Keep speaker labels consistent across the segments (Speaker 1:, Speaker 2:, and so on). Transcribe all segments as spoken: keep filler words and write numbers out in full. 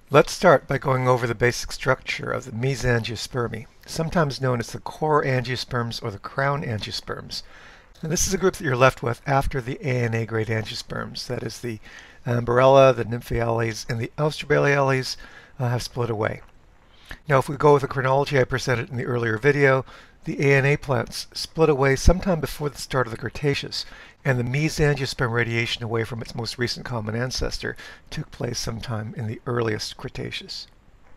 Speaker 1: Let's start by going over the basic structure of the mesangiospermi, sometimes known as the core angiosperms or the crown angiosperms. And this is a group that you're left with after the A and A grade angiosperms. That is, the Ambarella, the Nymphaeales, and the Austrobaleales uh, have split away. Now, if we go with the chronology I presented in the earlier video, the A and A plants split away sometime before the start of the Cretaceous, and the mesangiosperm radiation away from its most recent common ancestor took place sometime in the earliest Cretaceous.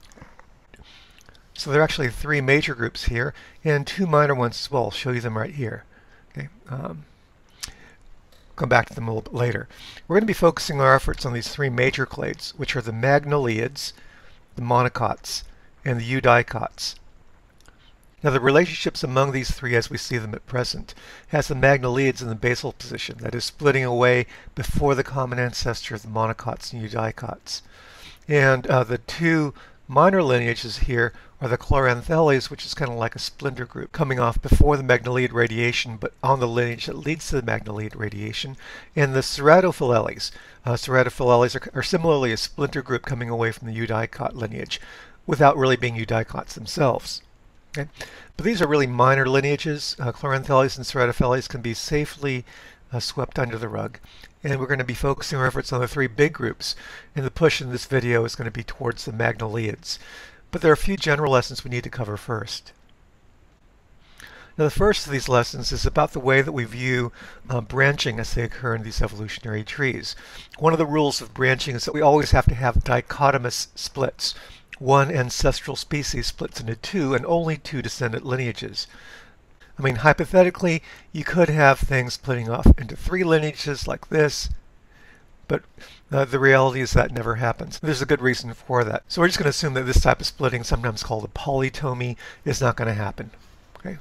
Speaker 1: So there are actually three major groups here, and two minor ones as well. I'll show you them right here. Okay, um, come back to them a little bit later. We're going to be focusing our efforts on these three major clades, which are the Magnoliids, the monocots, and the eudicots. Now, the relationships among these three as we see them at present has the Magnoliids in the basal position, that is, splitting away before the common ancestor of the monocots and eudicots. And uh, the two minor lineages here are the Chloranthales, which is kind of like a splinter group, coming off before the Magnoliid radiation, but on the lineage that leads to the Magnoliid radiation, and the Ceratophyllales. Uh, Ceratophyllales are, are similarly a splinter group coming away from the eudicot lineage, without really being eudicots themselves. Okay. But these are really minor lineages. Uh, Chloranthales and Ceratophyllales can be safely uh, swept under the rug. And we're going to be focusing our efforts on the three big groups. And the push in this video is going to be towards the Magnoliids. But there are a few general lessons we need to cover first. Now, the first of these lessons is about the way that we view uh, branching as they occur in these evolutionary trees. One of the rules of branching is that we always have to have dichotomous splits. One ancestral species splits into two, and only two descendant lineages. I mean, hypothetically, you could have things splitting off into three lineages like this, but uh, the reality is that never happens. There's a good reason for that. So we're just going to assume that this type of splitting, sometimes called a polytomy, is not going to happen. Okay.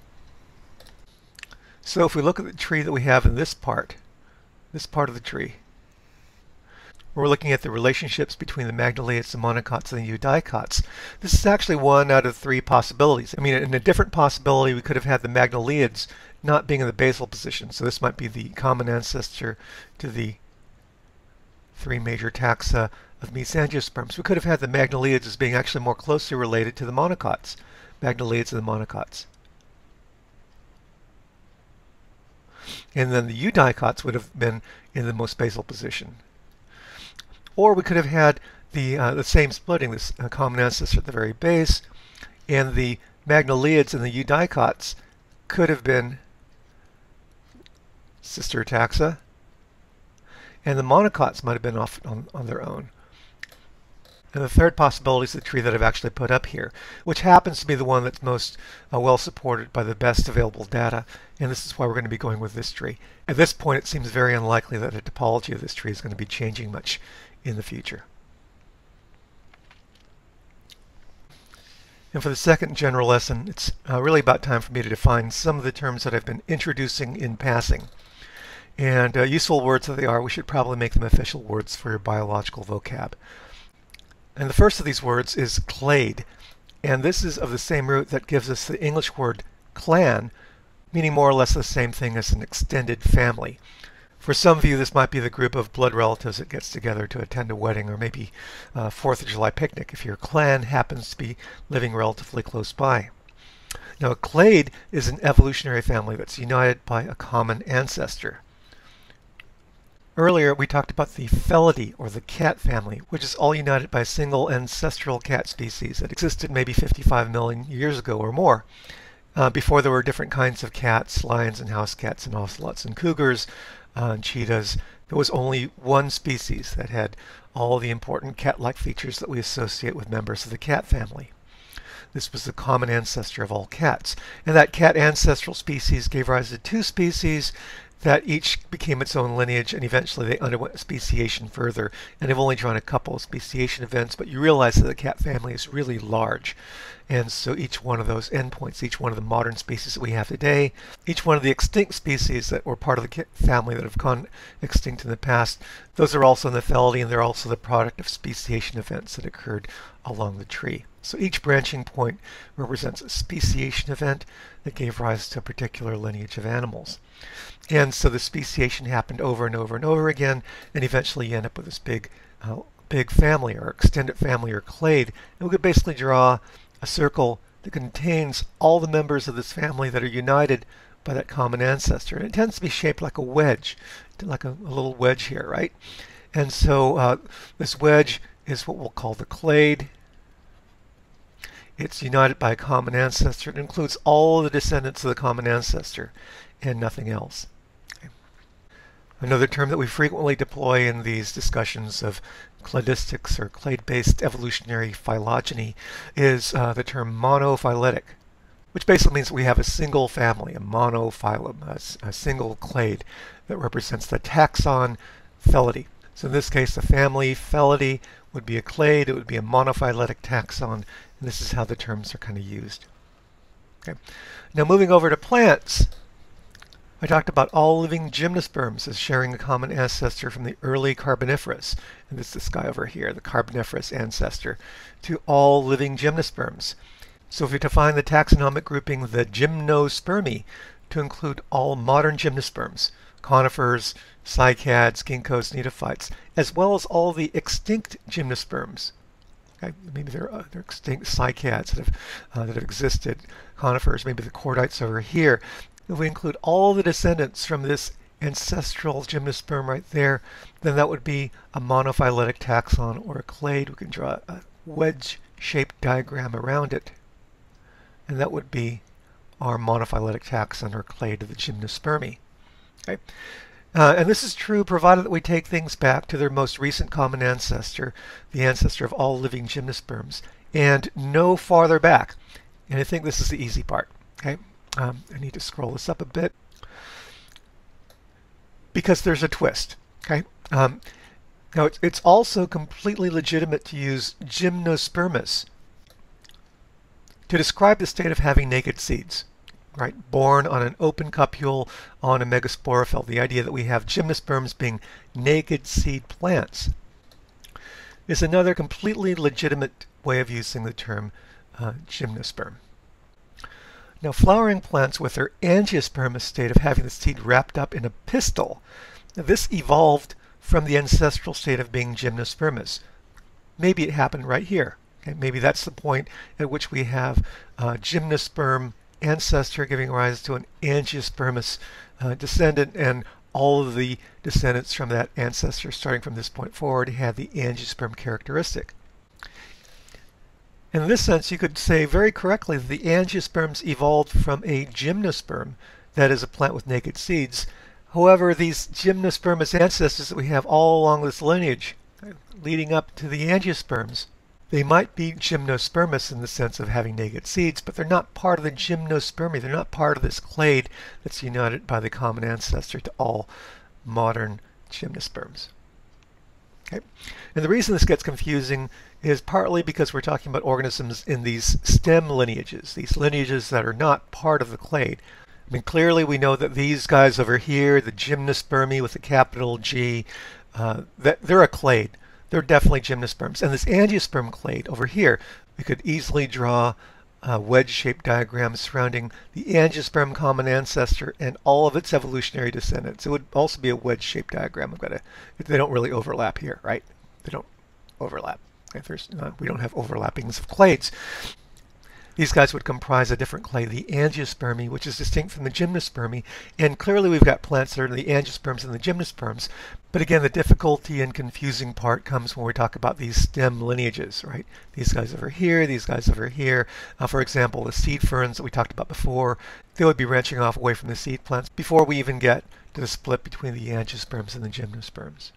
Speaker 1: So if we look at the tree that we have in this part, this part of the tree, we're looking at the relationships between the Magnoliids, the monocots, and the eudicots. This is actually one out of three possibilities. I mean, in a different possibility, we could have had the Magnoliids not being in the basal position. So this might be the common ancestor to the three major taxa of mesangiosperms. We could have had the Magnoliids as being actually more closely related to the monocots, Magnoliids and the monocots. And then the eudicots would have been in the most basal position. Or we could have had the, uh, the same splitting, this uh, common ancestor at the very base, and the Magnoliids and the eudicots could have been sister taxa, and the monocots might have been off on, on their own. And the third possibility is the tree that I've actually put up here, which happens to be the one that's most uh, well supported by the best available data, and this is why we're going to be going with this tree. At this point, it seems very unlikely that the topology of this tree is going to be changing much in the future. And for the second general lesson, it's uh, really about time for me to define some of the terms that I've been introducing in passing. And uh, useful words that they are, we should probably make them official words for your biological vocab. And the first of these words is clade, and this is of the same root that gives us the English word clan, meaning more or less the same thing as an extended family. For some of you, this might be the group of blood relatives that gets together to attend a wedding, or maybe a fourth of July picnic if your clan happens to be living relatively close by. Now, a clade is an evolutionary family that's united by a common ancestor. Earlier, we talked about the Felidae, or the cat family, which is all united by a single ancestral cat species that existed maybe fifty-five million years ago or more. Uh, before there were different kinds of cats, lions and house cats and ocelots and cougars, Uh, and cheetahs, there was only one species that had all the important cat-like features that we associate with members of the cat family. This was the common ancestor of all cats. And that cat ancestral species gave rise to two species that each became its own lineage, and eventually they underwent speciation further. And I've only drawn a couple of speciation events, but you realize that the cat family is really large. And so each one of those endpoints, each one of the modern species that we have today, each one of the extinct species that were part of the cat family that have gone extinct in the past, those are also in the Felidae, and they're also the product of speciation events that occurred along the tree. So each branching point represents a speciation event that gave rise to a particular lineage of animals. And so the speciation happened over and over and over again, and eventually you end up with this big uh, big family or extended family or clade, and we could basically draw a circle that contains all the members of this family that are united by that common ancestor. And it tends to be shaped like a wedge, like a, a little wedge here, right? And so uh, this wedge is what we'll call the clade. It's united by a common ancestor. It includes all the descendants of the common ancestor and nothing else. Okay. Another term that we frequently deploy in these discussions of cladistics or clade-based evolutionary phylogeny is uh, the term monophyletic, which basically means we have a single family, a monophyletum, a, a single clade that represents the taxon Felidae. So in this case, the family Felidae would be a clade, it would be a monophyletic taxon, and this is how the terms are kind of used. Okay. Now moving over to plants, I talked about all living gymnosperms as sharing a common ancestor from the early Carboniferous, and this is this guy over here, the Carboniferous ancestor, to all living gymnosperms. So if we define the taxonomic grouping the Gymnospermi to include all modern gymnosperms, conifers, cycads, ginkgos, neophytes, as well as all the extinct gymnosperms. Okay, maybe they're, uh, they're extinct cycads that have, uh, that have existed, conifers, maybe the cordytes over here. If we include all the descendants from this ancestral gymnosperm right there, then that would be a monophyletic taxon or a clade. We can draw a wedge-shaped diagram around it, and that would be our monophyletic taxon or clade of the Gymnospermi. Okay. Uh, and this is true provided that we take things back to their most recent common ancestor, the ancestor of all living gymnosperms, and no farther back. And I think this is the easy part. Okay. Um, I need to scroll this up a bit because there's a twist. Okay. Um, now it's, it's also completely legitimate to use Gymnospermus to describe the state of having naked seeds, right? Born on an open cupule on a megasporophyll. The idea that we have gymnosperms being naked seed plants is another completely legitimate way of using the term uh, gymnosperm. Now, flowering plants with their angiospermous state of having the seed wrapped up in a pistil, this evolved from the ancestral state of being gymnospermous. Maybe it happened right here. Okay, maybe that's the point at which we have a gymnosperm ancestor giving rise to an angiospermous uh, descendant, and all of the descendants from that ancestor starting from this point forward had the angiosperm characteristic. In this sense, you could say very correctly that the angiosperms evolved from a gymnosperm, that is a plant with naked seeds. However, these gymnospermous ancestors that we have all along this lineage leading up to the angiosperms, they might be gymnospermous in the sense of having naked seeds, but they're not part of the gymnospermi. They're not part of this clade that's united by the common ancestor to all modern gymnosperms. Okay. And the reason this gets confusing is partly because we're talking about organisms in these stem lineages, these lineages that are not part of the clade. I mean, clearly we know that these guys over here, the Gymnospermi with a capital G, uh, that they're a clade. They're definitely gymnosperms. And this angiosperm clade over here, we could easily draw a wedge-shaped diagram surrounding the angiosperm common ancestor and all of its evolutionary descendants. It would also be a wedge-shaped diagram. I've got to, they don't really overlap here, right? They don't overlap. Okay, there's, uh, we don't have overlappings of clades. These guys would comprise a different clade, the angiospermi, which is distinct from the gymnospermi. And clearly we've got plants that are the angiosperms and the gymnosperms. But again, the difficulty and confusing part comes when we talk about these stem lineages, right? These guys over here, these guys over here. Uh, for example, the seed ferns that we talked about before, they would be branching off away from the seed plants before we even get to the split between the angiosperms and the gymnosperms.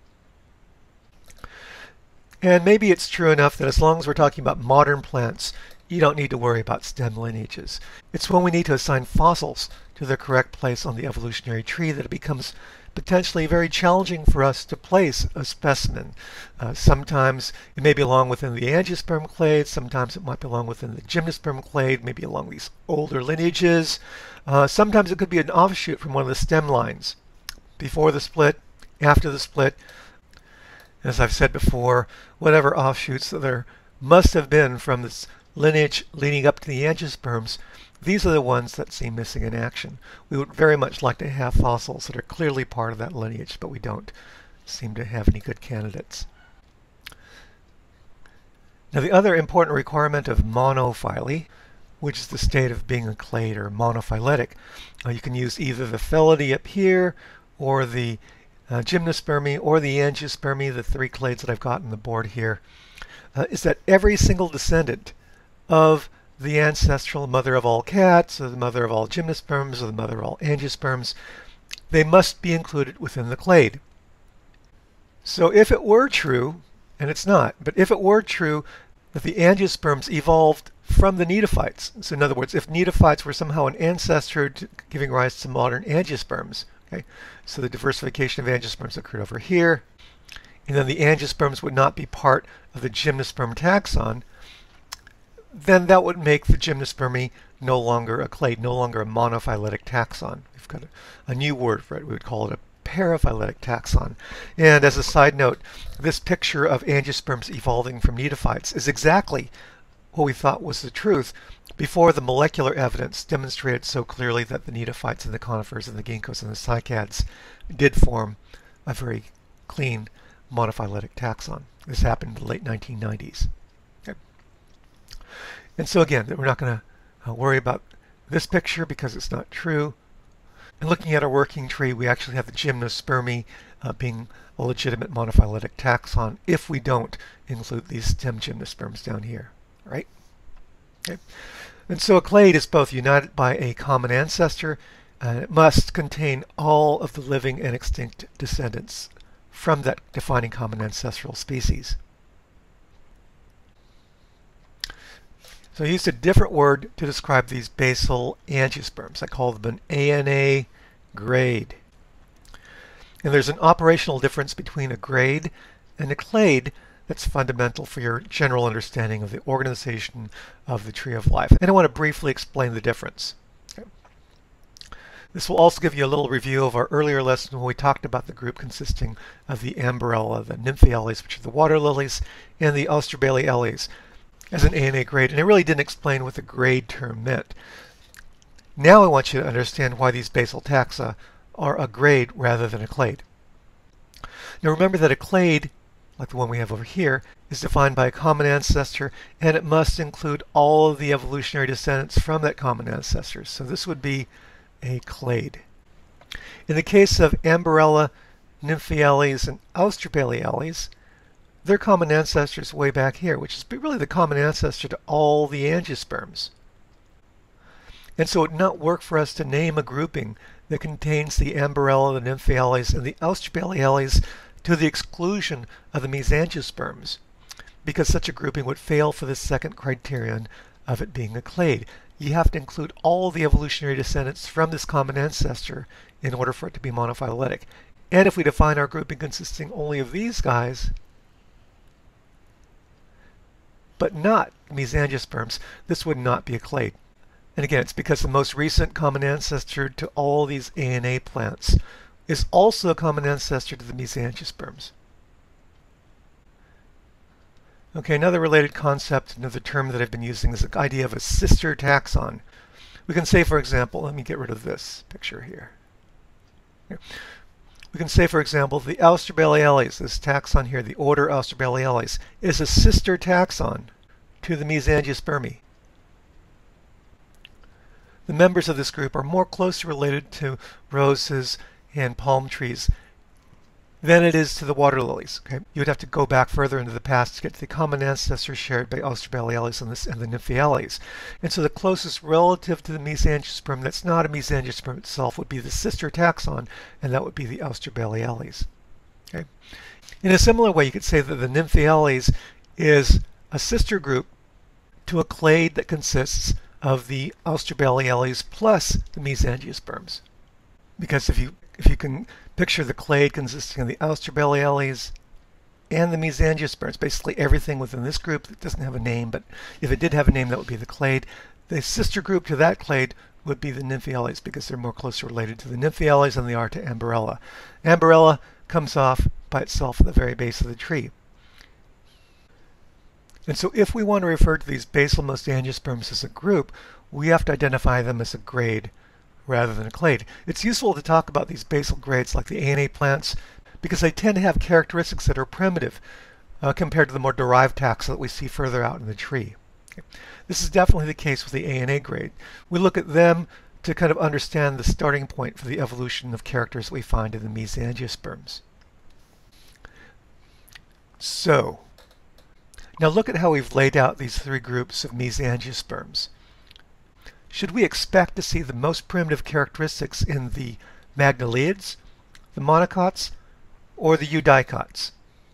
Speaker 1: And maybe it's true enough that as long as we're talking about modern plants, you don't need to worry about stem lineages. It's when we need to assign fossils to the correct place on the evolutionary tree that it becomes potentially very challenging for us to place a specimen. Uh, sometimes it may belong within the angiosperm clade, sometimes it might belong within the gymnosperm clade, maybe along these older lineages. Uh, sometimes it could be an offshoot from one of the stem lines. Before the split, after the split, as I've said before, whatever offshoots that there must have been from this lineage leading up to the angiosperms, these are the ones that seem missing in action. We would very much like to have fossils that are clearly part of that lineage, but we don't seem to have any good candidates. Now the other important requirement of monophyly, which is the state of being a clade or monophyletic, uh, you can use either the phyllity up here or the uh, gymnospermy or the angiospermy, the three clades that I've got on the board here, uh, is that every single descendant of the ancestral mother of all cats, or the mother of all gymnosperms, or the mother of all angiosperms, they must be included within the clade. So if it were true, and it's not, but if it were true that the angiosperms evolved from the neophytes, so in other words, if neophytes were somehow an ancestor to giving rise to modern angiosperms, okay, so the diversification of angiosperms occurred over here, and then the angiosperms would not be part of the gymnosperm taxon, then that would make the gymnospermy no longer a clade, no longer a monophyletic taxon. We've got a, a new word for it. We would call it a paraphyletic taxon. And as a side note, this picture of angiosperms evolving from neophytes is exactly what we thought was the truth before the molecular evidence demonstrated so clearly that the neophytes and the conifers and the ginkgos and the cycads did form a very clean monophyletic taxon. This happened in the late nineteen nineties. Okay. And so again, we're not going to uh, worry about this picture because it's not true. And looking at our working tree, we actually have the gymnospermy uh, being a legitimate monophyletic taxon if we don't include these stem gymnosperms down here, right? Okay. And so a clade is both united by a common ancestor, and it must contain all of the living and extinct descendants from that defining common ancestral species. So I used a different word to describe these basal angiosperms. I call them an A N A grade. And there's an operational difference between a grade and a clade that's fundamental for your general understanding of the organization of the tree of life. And I want to briefly explain the difference. Okay. This will also give you a little review of our earlier lesson when we talked about the group consisting of the Amberella, the Nymphaeales, which are the water lilies, and the Austrobaileales as an A N A grade, and I really didn't explain what the grade term meant. Now I want you to understand why these basal taxa are a grade rather than a clade. Now remember that a clade, like the one we have over here, is defined by a common ancestor, and it must include all of the evolutionary descendants from that common ancestor. So this would be a clade. In the case of Amberella, Nymphaeales, and Austrobaileales, their common ancestors way back here, which is really the common ancestor to all the angiosperms. And so it would not work for us to name a grouping that contains the Amberella, the Nymphaeales, and the Austrobaileales to the exclusion of the mesangiosperms, because such a grouping would fail for the second criterion of it being a clade. You have to include all the evolutionary descendants from this common ancestor in order for it to be monophyletic. And if we define our grouping consisting only of these guys, but not mesangiosperms, this would not be a clade. And again, it's because the most recent common ancestor to all these A N A plants is also a common ancestor to the mesangiosperms. Okay, another related concept, another term that I've been using is the idea of a sister taxon. We can say, for example, let me get rid of this picture here. Here. We can say, for example, the Austrobaileales, this taxon here, the order Austrobaileales, is a sister taxon to the mesangiospermi. The members of this group are more closely related to roses and palm trees than it is to the water lilies. Okay? You would have to go back further into the past to get to the common ancestors shared by Austrobaileales and, and the Nymphaeales. And so the closest relative to the mesangiosperm that's not a mesangiosperm itself would be the sister taxon, and that would be the Austrobaileales. Okay? In a similar way, you could say that the Nymphaeales is a sister group to a clade that consists of the Austrobaileales plus the mesangiosperms. Because if you if you can picture the clade consisting of the Austrobaileales and the mesangiosperms, basically everything within this group that doesn't have a name, but if it did have a name, that would be the clade. The sister group to that clade would be the Nymphaeales, because they're more closely related to the Nymphaeales than they are to Amberella. Amberella comes off by itself at the very base of the tree. And so if we want to refer to these basal most angiosperms as a group, we have to identify them as a grade rather than a clade. It's useful to talk about these basal grades like the A N A plants because they tend to have characteristics that are primitive, uh, compared to the more derived taxa that we see further out in the tree. Okay. This is definitely the case with the A and A grade. We look at them to kind of understand the starting point for the evolution of characters that we find in the mesangiosperms. So, now look at how we've laid out these three groups of mesangiosperms. Should we expect to see the most primitive characteristics in the Magnoliids, the monocots, or the eudicots?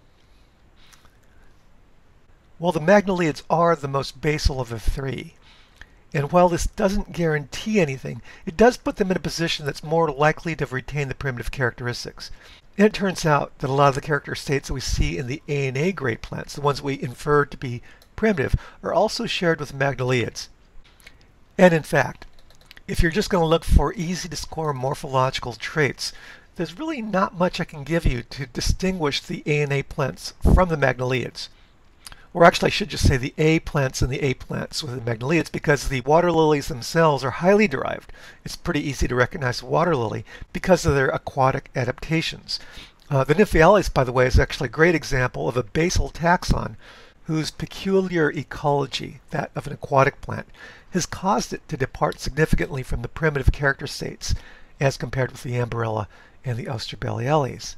Speaker 1: Well, the Magnoliids are the most basal of the three. And while this doesn't guarantee anything, it does put them in a position that's more likely to retain the primitive characteristics. And it turns out that a lot of the character states that we see in the A and A grade plants, the ones we infer to be primitive, are also shared with Magnoliids. And in fact, if you're just going to look for easy to score morphological traits, there's really not much I can give you to distinguish the A and A plants from the Magnoliids. Or actually, I should just say the A plants and the A plants with the Magnoliids, because the water lilies themselves are highly derived. It's pretty easy to recognize a water lily because of their aquatic adaptations. Uh, the Nymphaealis, by the way, is actually a great example of a basal taxon whose peculiar ecology, that of an aquatic plant, has caused it to depart significantly from the primitive character states as compared with the Ambarella and the Austrobelliales.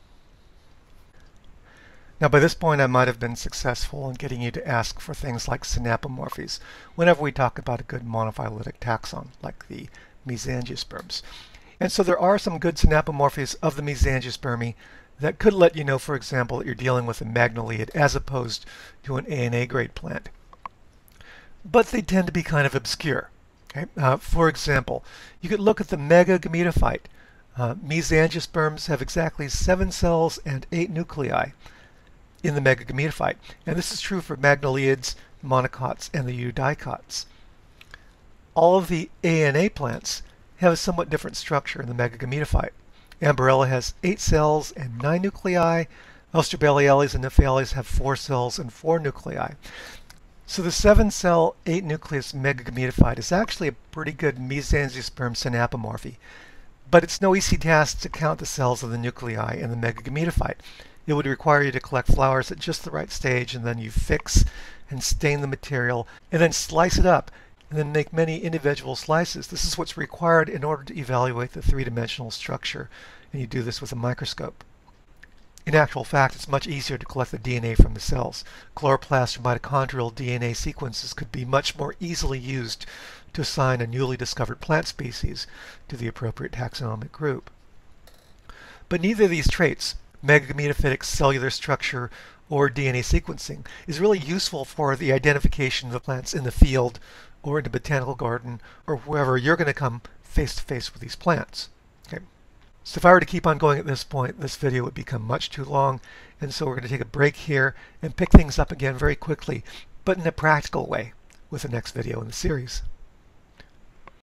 Speaker 1: Now, by this point, I might have been successful in getting you to ask for things like synapomorphies whenever we talk about a good monophyletic taxon, like the mesangiosperms. And so there are some good synapomorphies of the mesangiospermi that could let you know, for example, that you're dealing with a Magnoliid as opposed to an A and A grade plant. But they tend to be kind of obscure. Okay? Uh, for example, you could look at the megagametophyte. Uh, mesangiosperms have exactly seven cells and eight nuclei in the megagametophyte. And this is true for Magnoliids, monocots, and the eudicots. All of the A and A plants have a somewhat different structure in the megagametophyte. Ambarella has eight cells and nine nuclei. Austrobelliales and Nymphaealis have four cells and four nuclei. So the seven-cell, eight-nucleus megagametophyte is actually a pretty good mesangiosperm synapomorphy. But it's no easy task to count the cells of the nuclei in the megagametophyte. It would require you to collect flowers at just the right stage, and then you fix and stain the material, and then slice it up, and then make many individual slices. This is what's required in order to evaluate the three-dimensional structure, and you do this with a microscope. In actual fact, it's much easier to collect the D N A from the cells. Chloroplast or mitochondrial D N A sequences could be much more easily used to assign a newly discovered plant species to the appropriate taxonomic group. But neither of these traits, megagametophytic cellular structure or D N A sequencing, is really useful for the identification of the plants in the field or in the botanical garden or wherever you're going to come face to face with these plants. Okay. So if I were to keep on going at this point, this video would become much too long, and so we're going to take a break here and pick things up again very quickly, but in a practical way, with the next video in the series.